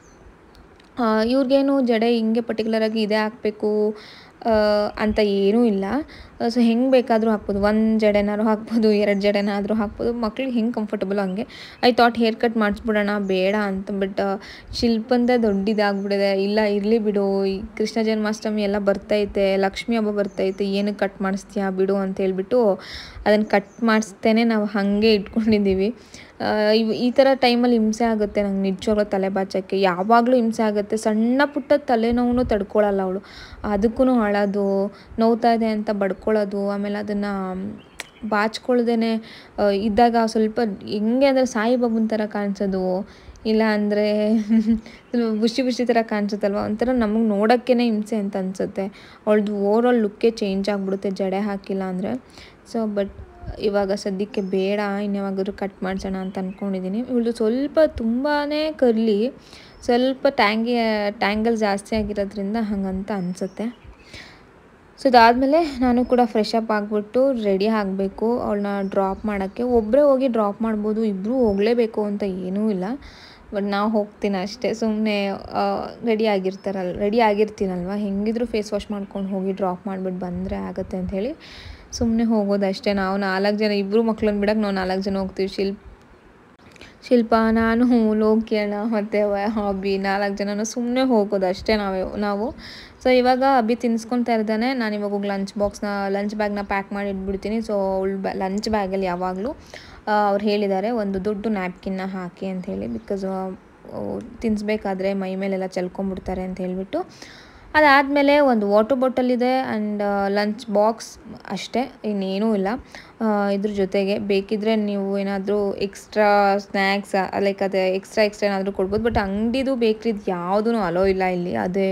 ಇವ್ರಿಗೇನು ಜಡೆ ಹಿಂಗೆ ಪರ್ಟಿಕ್ಯುಲರಾಗಿ ಇದೇ ಹಾಕಬೇಕು ಅಂತ ಏನೂ ಇಲ್ಲ. ಸೊ ಹೆಂಗೆ ಬೇಕಾದರೂ ಹಾಕ್ಬೋದು, ಒಂದು ಜಡೆನಾದ್ರು ಹಾಕ್ಬೋದು, ಎರಡು ಜಡೆನಾದರೂ ಹಾಕ್ಬೋದು, ಮಕ್ಳಿಗೆ ಹೆಂಗೆ ಕಂಫರ್ಟಬಲ್ ಹಂಗೆ. ಐ ಥಾಟ್ ಹೇರ್ ಕಟ್ ಮಾಡಿಸ್ಬಿಡೋಣ ಬೇಡ ಅಂತ. ಬಟ್ ಶಿಲ್ಪಂದೇ ದೊಡ್ಡದಾಗ್ಬಿಟ್ಟಿದೆ. ಇಲ್ಲ ಇರಲಿ ಬಿಡು, ಈ ಕೃಷ್ಣ ಜನ್ಮಾಷ್ಟಮಿ ಎಲ್ಲ ಬರ್ತೈತೆ, ಲಕ್ಷ್ಮೀ ಹಬ್ಬ ಬರ್ತೈತೆ, ಏನಕ್ಕೆ ಕಟ್ ಮಾಡಿಸ್ತೀಯಾ ಬಿಡು ಅಂತ ಹೇಳ್ಬಿಟ್ಟು ಅದನ್ನು ಕಟ್ ಮಾಡಿಸ್ತೇನೆ ನಾವು ಹಾಗೆ ಇಟ್ಕೊಂಡಿದ್ದೀವಿ. ಇವು ಈ ಥರ ಟೈಮಲ್ಲಿ ಹಿಂಸೆ ಆಗುತ್ತೆ ನಂಗೆ ನಿಜವಾಗ್ಲೂ ತಲೆ ಬಾಚೋಕ್ಕೆ, ಯಾವಾಗಲೂ ಹಿಂಸೆ ಆಗುತ್ತೆ. ಸಣ್ಣ ಪುಟ್ಟ ತಲೆನೋವು ತಡ್ಕೊಳ್ಳಲ್ಲ ಅವಳು, ಅದಕ್ಕೂ ಅಳೋದು, ನೋವ್ತಾ ಇದೆ ಅಂತ ಬಡ್ಕೊಳ್ಳೋದು, ಆಮೇಲೆ ಅದನ್ನು ಬಾಚ್ಕೊಳ್ದೇ ಇದ್ದಾಗ ಸ್ವಲ್ಪ ಹೆಂಗೆ ಅಂದರೆ ಸಾಯಿಬಾಬನ ಥರ ಕಾಣಿಸೋದು, ಇಲ್ಲ ಅಂದರೆ ಬುಷಿ ಬುಷಿ ಥರ ಕಾಣಿಸುತ್ತಲ್ವ, ಒಂಥರ ನಮಗೆ ನೋಡೋಕ್ಕೇ ಹಿಂಸೆ ಅಂತ ಅನಿಸುತ್ತೆ. ಅವಳದು ಓವರಾಲ್ ಲುಕ್ಕೇ ಚೇಂಜ್ ಆಗಿಬಿಡುತ್ತೆ ಜಡೆ ಹಾಕಿಲ್ಲ ಅಂದರೆ. ಸೊ ಬಟ್ ಇವಾಗ ಸದ್ಯಕ್ಕೆ ಬೇಡ, ಇನ್ಯಾವಾಗಾದ್ರೂ ಕಟ್ ಮಾಡಿಸೋಣ ಅಂತ ಅಂದ್ಕೊಂಡಿದ್ದೀನಿ. ಇವಳು ಸ್ವಲ್ಪ ತುಂಬಾ ಕರ್ಲಿ, ಸ್ವಲ್ಪ ಟ್ಯಾಂಗಿ ಟ್ಯಾಂಗಲ್ ಜಾಸ್ತಿ ಆಗಿರೋದ್ರಿಂದ ಹಾಗಂತ ಅನಿಸುತ್ತೆ. ಸೊ ಅದಾದಮೇಲೆ ನಾನು ಕೂಡ ಫ್ರೆಶ್ ಅಪ್ ಆಗಿಬಿಟ್ಟು ರೆಡಿ ಆಗಬೇಕು ಅವಳನ್ನ ಡ್ರಾಪ್ ಮಾಡೋಕ್ಕೆ. ಒಬ್ಬರೇ ಹೋಗಿ ಡ್ರಾಪ್ ಮಾಡ್ಬೋದು, ಇಬ್ಬರೂ ಹೋಗಲೇಬೇಕು ಅಂತ ಏನೂ ಇಲ್ಲ. ಬಟ್ ನಾವು ಹೋಗ್ತೀನಿ ಅಷ್ಟೇ, ಸುಮ್ಮನೆ ರೆಡಿ ಆಗಿರ್ತಾರಲ್ಲ ರೆಡಿ ಆಗಿರ್ತೀನಲ್ವ, ಹೆಂಗಿದ್ರು ಫೇಸ್ ವಾಶ್ ಮಾಡ್ಕೊಂಡು ಹೋಗಿ ಡ್ರಾಪ್ ಮಾಡಿಬಿಟ್ಟು ಬಂದರೆ ಆಗುತ್ತೆ ಅಂಥೇಳಿ ಸುಮ್ಮನೆ ಹೋಗೋದು ಅಷ್ಟೇ. ನಾವು ನಾಲ್ಕು ಜನ, ಇಬ್ಬರು ಮಕ್ಳನ್ನ ಬಿಡೋಕ್ಕೆ ನಾವು ನಾಲ್ಕು ಜನ ಹೋಗ್ತೀವಿ. ಶಿಲ್ಪ ಶಿಲ್ಪ ನಾನು ಲೋಕಿಯಣ್ಣ ಮತ್ತು ಅಭಿ ನಾಲ್ಕು ಜನನೂ ಸುಮ್ಮನೆ ಹೋಗೋದು ಅಷ್ಟೇ ನಾವೇ ನಾವು. ಸೊ ಇವಾಗ ಅಭಿ ತಿನ್ನಿಸ್ಕೊತಾ ಇದ್ದಾನೆ. ನಾನು ಇವಾಗ ಹೋಗಿ ಲಂಚ್ ಬಾಕ್ಸ್ನ ಲಂಚ್ ಬ್ಯಾಗ್ನ ಪ್ಯಾಕ್ ಮಾಡಿ ಇಟ್ಬಿಡ್ತೀನಿ. ಸೊ ಅವಳು ಬ್ಯಾ ಲಂಚ್ ಬ್ಯಾಗಲ್ಲಿ ಯಾವಾಗಲೂ ಅವ್ರು ಹೇಳಿದ್ದಾರೆ ಒಂದು ದೊಡ್ಡ ನ್ಯಾಪ್ಕಿನ್ನ ಹಾಕಿ ಅಂಥೇಳಿ, ಬಿಕಾಸ್ ತಿನ್ನಿಸ್ಬೇಕಾದ್ರೆ ಮೈ ಮೇಲೆಲ್ಲ ಚಲ್ಕೊಂಬಿಡ್ತಾರೆ ಅಂತ ಹೇಳಿಬಿಟ್ಟು. ಅದಾದಮೇಲೆ ಒಂದು ವಾಟರ್ ಬಾಟಲ್ ಇದೆ ಆ್ಯಂಡ್ ಲಂಚ್ ಬಾಕ್ಸ್ ಅಷ್ಟೇ, ಇನ್ನೇನೂ ಇಲ್ಲ. ಇದ್ರ ಜೊತೆಗೆ ಬೇಕಿದ್ದರೆ ನೀವು ಏನಾದರೂ ಎಕ್ಸ್ಟ್ರಾ ಸ್ನ್ಯಾಕ್ಸ್ ಲೈಕ್ ಅದೇ ಎಕ್ಸ್ಟ್ರಾ ಎಕ್ಸ್ಟ್ರಾ ಏನಾದರೂ ಕೊಡ್ಬೋದು. ಬಟ್ ಅಂಗಡಿದು ಬೇಕ್ರಿದು ಯಾವುದೂ ಅಲೋ ಇಲ್ಲ ಇಲ್ಲಿ, ಅದೇ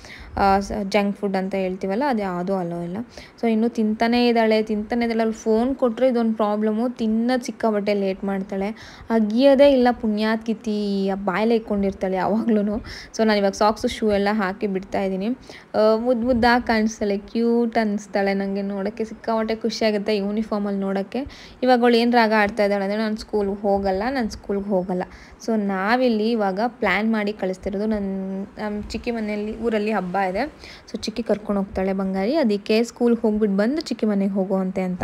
ಜಂಕ್ ಫುಡ್ ಅಂತ ಹೇಳ್ತೀವಲ್ಲ ಅದು ಯಾವುದೂ ಅಲೋ ಇಲ್ಲ. ಸೊ ಇನ್ನೂ ತಿಂತಾನೇ ಇದ್ದಾಳೆ ತಿಂತಾನೇ ಇದ್ದಾಳೆ ಅಲ್ಲಿ ಫೋನ್ ಕೊಟ್ಟರೆ ಇದೊಂದು ಪ್ರಾಬ್ಲಮ್ಮು, ತಿನ್ನೋದು ಸಿಕ್ಕಾಬಟ್ಟೆ ಲೇಟ್ ಮಾಡ್ತಾಳೆ, ಅಗಿಯೋದೇ ಇಲ್ಲ ಪುಣ್ಯಾತ್ಕಿತಿ, ಬಾಯಲ್ಲೇ ಇಟ್ಕೊಂಡಿರ್ತಾಳೆ ಯಾವಾಗ್ಲೂ. ಸೊ ನಾನು ಇವಾಗ ಸಾಕ್ಸು ಶೂ ಎಲ್ಲ ಹಾಕಿ ಬಿಡ್ತಾಯಿದ್ದೀನಿ. ಮುದ್ದು ಮುದ್ದಾಗಿ ಕಾಣಿಸ್ತಾಳೆ, ಕ್ಯೂಟ್ ಅನ್ನಿಸ್ತಾಳೆ ನನಗೆ ನೋಡೋಕ್ಕೆ, ಸಿಕ್ಕಾಬಟ್ಟೆ ಖುಷಿಯಾಗುತ್ತೆ ಯೂನಿಫಾರ್ಮಲ್ಲಿ ನೋಡೋಕ್ಕೆ. ಇವಾಗ ಅವಳು ಏನು ರಾಗ ಆಡ್ತಾ ಇದ್ದಾಳೆ ಅಂದರೆ ನಾನು ಸ್ಕೂಲ್ಗೆ ಹೋಗಲ್ಲ ನಾನು ಸ್ಕೂಲ್ಗೆ ಹೋಗಲ್ಲ. ಸೊ ನಾವಿಲ್ಲಿ ಇವಾಗ ಪ್ಲ್ಯಾನ್ ಮಾಡಿ ಕಳಿಸ್ತಿರೋದು, ನನ್ನ ನಮ್ಮ ಚಿಕ್ಕಿ ಮನೆಯಲ್ಲಿ ಊರಲ್ಲಿ ಹಬ್ಬ ಇದೆ. ಸೊ ಚಿಕ್ಕಿ ಕರ್ಕೊಂಡು ಹೋಗ್ತಾಳೆ ಬಂಗಾರಿ, ಅದಕ್ಕೆ ಸ್ಕೂಲ್ಗೆ ಹೋಗ್ಬಿಟ್ಟು ಬಂದು ಚಿಕ್ಕಿ ಮನೆಗೆ ಹೋಗುವಂತೆ ಅಂತ.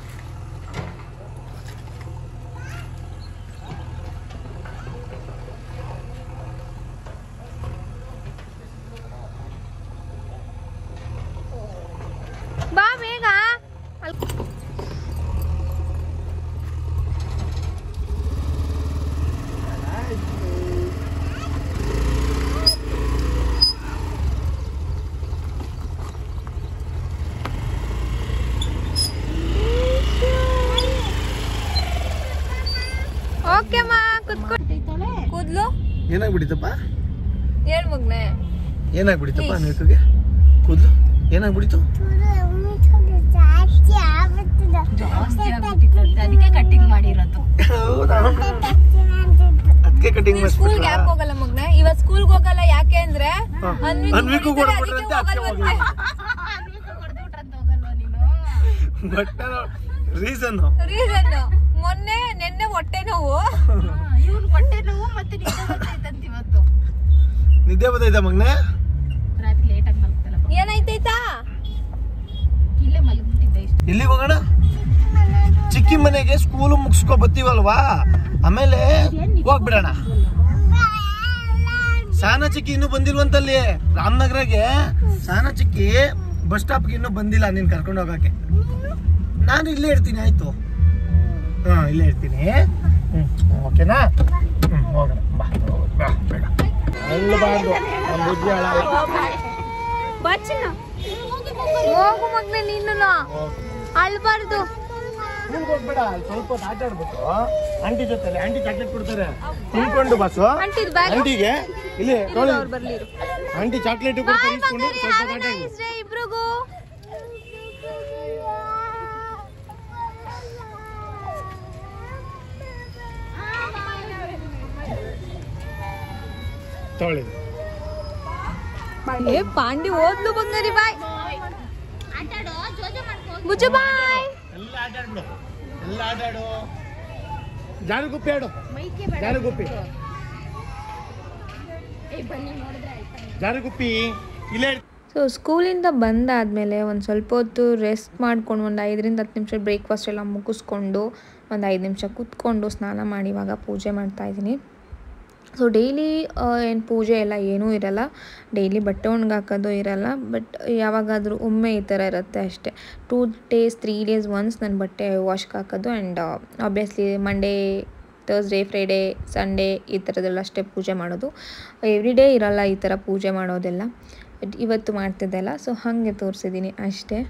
ಬಾ ಬೇಗ. ಓಕೆಮ್ಮ ಕೂದ್ಲು ಏನಾಗ್ಬಿಡಿತಪ್ಪ, ಹೇಳ್ ಮಗ್ನೆ ಏನಾಗ್ಬಿಡಿತಪ್ಪ ಅನ್ವಿಕಗೆ ಕೂದ್ಲು ಏನಾಗ್ಬಿಡಿತು? ಅದಕ್ಕೆ ಕಟ್ಟಿಂಗ್ ಮಾಡಿರೋದು. ಅದಕ್ಕೆ ಕಟಿಂಗ್ ಮಾಡಿ. ಸ್ಕೂಲ್ಗೆ ಯಾಕೆ ಹೋಗಲ್ಲ ಮಗ್ನೆ? ಇವತ್ತು ಸ್ಕೂಲ್ಗೆ ಹೋಗಲ್ಲ ಯಾಕೆ ಅಂದ್ರೆ ಅನ್ವಿಕು ಕೊಡ್ಬಿಟ್ರಂತೆ ಅದಕ್ಕೆ ಹೋಗಲ್ಲ. ಬಟ್ಟೆ ರೀಸನ್ ರೀಸನ್ ಮೊನ್ನೆ ನೆನ್ನೆ ಹೊಟ್ಟೆ ನೋವು, ಇವ್ರು ಹೊಟ್ಟೆ ನೋವು ಮತ್ತೆ ನಿದ್ದೆ ಬರ್ತೈತಂತ ಇವತ್ತು. ನಿದ್ದೆ ಬರ್ತೈತ ಮಗ್ನೆ? ರಾತ್ರಿ ಲೇಟ್ ಆಗಿ ಮಲ್ಗ್ತಲ್ಲ. ಏನಾಯ್ತೈತಾ? ಇಲ್ಲೇ ಮಲಗ್ಬಿಟ್ಟಿದ್ದೆ ಇಷ್ಟು. ಎಲ್ಲಿಗೆ ಹೋಗೋಣ? ಚಿಕ್ಕಿ ಮನೆಗೆ ಸ್ಕೂಲ್ ಮುಗಿಸ್ಕೊ ಬತ್ತೀವಲ್ವಾ, ಆಮೇಲೆ ಹೋಗ್ಬಿಡೋಣ. ಸಾನ ಚಿಕ್ಕಿ ಇನ್ನೂ ಬಂದಿಲ್ವಂತಲ್ಲಿ ರಾಮನಗರಗೆ. ಸಾನ ಚಿಕ್ಕಿ ಬಸ್ ಸ್ಟಾಪ್ಗೆ ಇನ್ನೂ ಬಂದಿಲ್ಲ ನೀನ್ ಕರ್ಕೊಂಡು ಹೋಗಕ್ಕೆ. ನಾನು ಇಲ್ಲೇ ಇರ್ತೀನಿ, ಆಯ್ತು? ಹಾ, ಇಲ್ಲೇ ಇರ್ತೀನಿ. ಹ್ಮ್, ಓಕೆನಾ? ಹ್ಮ್, ಹೋಗೋಣ ಬಾ. ಬೇಡ ಅಲ್ಲಬಾರ್ದು, ನಮ್ಮ ಬುದ್ಧಿ ಹಾಳಾಯ್ತು. ಹೋಗು ಮಗ್ನೆ, ನೀನು ಅಳ್ಬಾರ್ದು. ಹೋಗ್ಬೇಡ, ಸ್ವಲ್ಪ ಹೊತ್ತು ಆಟ ಆಡ್ಬೇಕು ಆಂಟಿ ಜೊತೆ. ಆಂಟಿ ಚಾಕ್ಲೇಟ್ ಕೊಡ್ತಾರೆ, ತಿನ್ಕೊಂಡು ಬಸ್ಸು. ಆಂಟಿಗೆ ಇಲ್ಲಿ ತೊಳಿ, ಆಂಟಿ ಚಾಕ್ಲೇಟ್ ಕೊಡ್ತಾರೆ, ಇಸ್ಕೊಂಡು ಸ್ವಲ್ಪ ಆಟ ಆಡು. ಇಬ್ರಿಗೂ ತೊಳಿ. ಏ ಪಾಂಡಿ ಓದ್ಲು ಬಂಗಾರಿ ಬಾಯ್. ಬುಜ್ಜು ಬಾಯ್. ಎಲ್ಲ ಆಟ ಆಡ್ಬಿಡು, ಎಲ್ಲ ಆಟ ಆಡು. ಜಾರುಗುಪ್ಪಿ ಆಡು, ಜಾರುಗುಪ್ಪಿ ಜಾರುಗುಪ್ಪಿ ಇಲ್ಲೇ. ಸೊ ಸ್ಕೂಲಿಂದ ಬಂದಾದಮೇಲೆ ಒಂದು ಸ್ವಲ್ಪ ಹೊತ್ತು ರೆಸ್ಟ್ ಮಾಡ್ಕೊಂಡು ಒಂದು ಐದರಿಂದ ಹತ್ತು ನಿಮಿಷ ಬ್ರೇಕ್ಫಾಸ್ಟ್ ಎಲ್ಲ ಮುಗಿಸ್ಕೊಂಡು ಒಂದು ಐದು ನಿಮಿಷ ಕೂತ್ಕೊಂಡು ಸ್ನಾನ ಮಾಡಿ ಇವಾಗ ಪೂಜೆ ಮಾಡ್ತಾಯಿದ್ದೀನಿ. ಸೊ ಡೈಲಿ ಏನು ಪೂಜೆ ಎಲ್ಲ ಏನೂ ಇರಲ್ಲ, ಡೈಲಿ ಬಟ್ಟೆ ಒಣಗಾಕೋದು ಇರಲ್ಲ. ಬಟ್ ಯಾವಾಗಾದರೂ ಒಮ್ಮೆ ಈ ಥರ ಇರುತ್ತೆ ಅಷ್ಟೇ. Two days three days once ನನ್ನ ಬಟ್ಟೆ ವಾಶ್ಗೆ ಹಾಕೋದು. And obviously Monday, Thursday, Friday, Sunday ಈ ಥರದ್ದೆಲ್ಲ ಅಷ್ಟೇ ಪೂಜೆ ಮಾಡೋದು. ಎವ್ರಿ ಡೇ ಇರಲ್ಲ ಈ ಥರ ಪೂಜೆ ಮಾಡೋದೆಲ್ಲ. ಇವತ್ತು ಮಾಡ್ತಿದ್ದೆಲ್ಲ, ಸೊ ಹಾಗೆ ತೋರಿಸಿದ್ದೀನಿ ಅಷ್ಟೇ.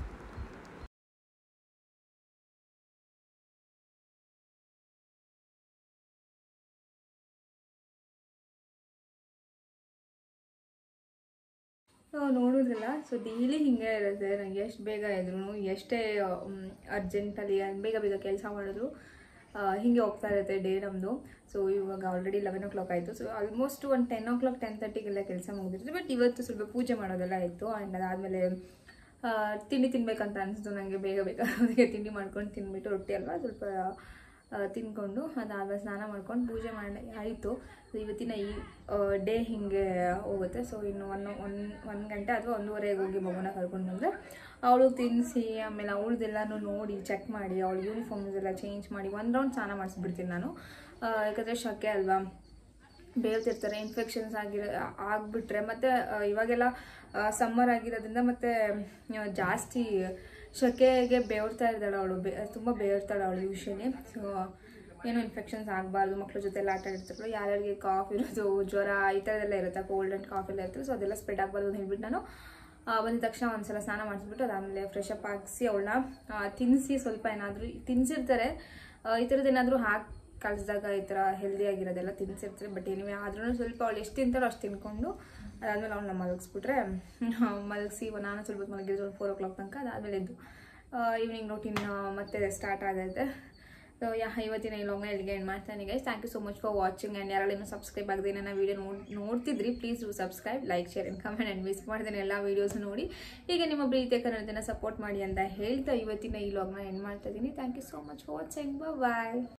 ನೋಡೋದಿಲ್ಲ. ಸೊ ಡೈಲಿ ಹಿಂಗೆ ಇರುತ್ತೆ. ನನಗೆ ಎಷ್ಟು ಬೇಗ ಇದ್ರು, ಎಷ್ಟೇ ಅರ್ಜೆಂಟಲ್ಲಿ ಬೇಗ ಬೇಗ ಕೆಲಸ ಮಾಡಿದ್ರು ಹೀಗೆ ಹೋಗ್ತಾ ಇರುತ್ತೆ ಡೇ ನಮ್ಮದು. ಸೊ ಇವಾಗ ಆಲ್ರೆಡಿ ಲೆವೆನ್ ಓ ಕ್ಲಾಕ್ ಆಯಿತು. ಸೊ ಆಲ್ಮೋಸ್ಟ್ ಒಂದು ಟೆನ್ ಓ ಕ್ಲಾಕ್ ಟೆನ್ ತರ್ಟಿಗೆಲ್ಲ ಕೆಲಸ ಮುಗಿದಿರುತ್ತೆ. ಬಟ್ ಇವತ್ತು ಸ್ವಲ್ಪ ಪೂಜೆ ಮಾಡೋದೆಲ್ಲ ಇತ್ತು. ಆ್ಯಂಡ್ ಅದಾದಮೇಲೆ ತಿಂಡಿ ತಿನ್ಬೇಕಂತ ಅನಿಸ್ತು ನನಗೆ. ಬೇಗ ಬೇಗ ಅದಕ್ಕೆ ತಿಂಡಿ ಮಾಡ್ಕೊಂಡು ತಿನ್ಬಿಟ್ಟು, ರೊಟ್ಟಿ ಅಲ್ವಾ ಸ್ವಲ್ಪ ತಿನ್ಕೊಂಡು ಅದಾದಮೇಲೆ ಸ್ನಾನ ಮಾಡ್ಕೊಂಡು ಪೂಜೆ ಮಾಡಿ ಆಯಿತು. ಇವತ್ತಿನ ಈ ಡೇ ಹೀಗೆ ಹೋಗುತ್ತೆ. ಸೊ ಇನ್ನು ಒನ್ ಒನ್ ಒಂದು ಗಂಟೆ ಅಥವಾ ಒಂದೂವರೆಗೆ ಹೋಗಿ ಮಗುನ ಕರ್ಕೊಂಡು ಬಂದರೆ ಅವಳು ತಿನ್ನಿಸಿ, ಆಮೇಲೆ ಅವಳದೆಲ್ಲನೂ ನೋಡಿ ಚೆಕ್ ಮಾಡಿ, ಅವಳು ಯೂನಿಫಾರ್ಮ್ಸ್ ಎಲ್ಲ ಚೇಂಜ್ ಮಾಡಿ ಒಂದು ರೌಂಡ್ ಸ್ನಾನ ಮಾಡಿಸ್ಬಿಡ್ತೀನಿ ನಾನು. ಯಾಕಂದರೆ ಶಕೆ ಅಲ್ವಾ, ಬೇಳ್ತಿರ್ತಾರೆ, ಇನ್ಫೆಕ್ಷನ್ಸ್ ಆಗಿರೋ ಆಗಿಬಿಟ್ರೆ. ಮತ್ತು ಇವಾಗೆಲ್ಲ ಸಮ್ಮರ್ ಆಗಿರೋದ್ರಿಂದ ಮತ್ತು ಜಾಸ್ತಿ ಶಕೆಗೆ ಬೇವ್ತಾ ಇದ್ದಾಳೆ ಅವಳು, ಬೇ ತುಂಬ ಬೇರ್ತಾಳೆ ಅವಳು ಯೂಶ್ವಲಿ. ಸೊ ಏನೋ ಇನ್ಫೆಕ್ಷನ್ಸ್ ಆಗಬಾರ್ದು, ಮಕ್ಳ ಜೊತೆ ಎಲ್ಲ ಆಟ ಆಡ್ತಿರ್ತಾಳೆ. ಯಾರ್ಯಾರಿಗೆ ಕಾಫ್ ಇರೋದು, ಜ್ವರ ಈ ಥರದ್ದೆಲ್ಲ ಇರುತ್ತೆ, ಕೋಲ್ಡ್ ಆ್ಯಂಡ್ ಕಾಫ್ ಎಲ್ಲ ಇರ್ತದೆ. ಸೊ ಅದೆಲ್ಲ ಸ್ಪ್ರೆಡ್ ಆಗಬಾರ್ದು ಅಂತ ಹೇಳ್ಬಿಟ್ಟು ನಾನು ಬಂದ ತಕ್ಷಣ ಒಂದ್ಸಲ ಸ್ನಾನ ಮಾಡಿಸ್ಬಿಟ್ಟು ಅದಾದಮೇಲೆ ಫ್ರೆಶ್ ಅಪ್ ಹಾಕಿಸಿ ಅವಳನ್ನ ತಿನ್ನಿಸಿ, ಸ್ವಲ್ಪ ಏನಾದರೂ ತಿನ್ನಿಸಿರ್ತಾರೆ ಈ ಥರದ್ದು ಏನಾದರೂ ಹಾಕಿ ಕಳಿಸಿದಾಗ ಈ ಥರ ಹೆಲ್ದಿಯಾಗಿರೋದೆಲ್ಲ ತಿನ್ನಿಸಿರ್ತಾರೆ. ಬಟ್ ಏನಿವೆ ಆದ್ರೂ ಸ್ವಲ್ಪ ಅವಳು ಎಷ್ಟು ತಿಂತಾರೋ ಅಷ್ಟು ತಿನ್ಕೊಂಡು ಅದಾದಮೇಲೆ ಅವಳನ್ನ ಮಲಗಿಸ್ಬಿಟ್ರೆ ಮಲಗಿಸಿ ನಾನು ಸ್ವಲ್ಪ ಮಲಗಿದ್ರು ಫೋರ್ ಓ ಕ್ಲಾಕ್ ತನಕ. ಅದಾದಮೇಲೆ ಎದ್ದು ಈವ್ನಿಂಗ್ ರೂಟೀನ್ ಮತ್ತೆ ಸ್ಟಾರ್ಟ್ ಆಗುತ್ತೆ. ಸೊ ಯಾ ಇವತ್ತಿನ ಈ ಲಾಗ್ನ ಇಲ್ಲಿಗೆ ಎಂಡ್ ಮಾಡ್ತಾನೆ guys. Thank you so much for watching. And ಯಾರೆಲ್ಲ ಸಬ್ಸ್ಕ್ರೈಬ್ ಆಗದೆ ನನ್ನ ವೀಡಿಯೋ ನೋಡಿ ನೋಡ್ತಿದ್ರಿ, please do subscribe, like, share and comment. And miss ಮಾಡಿದ್ದೇನೆ ಎಲ್ಲ ವೀಡಿಯೋಸ್ ನೋಡಿ ಹೀಗೆ ನಿಮ್ಮ ಪ್ರೀತಿಯ ಕನ್ನಡದನ್ನ ಸಪೋರ್ಟ್ ಮಾಡಿ ಅಂತ ಹೇಳ್ತಾ ಇವತ್ತಿನ ಈ ಲಾಗ್ನ ಎಂಡ್ ಮಾಡ್ತಾ ಇದ್ದೀನಿ. Thank you so much for watching. Bye.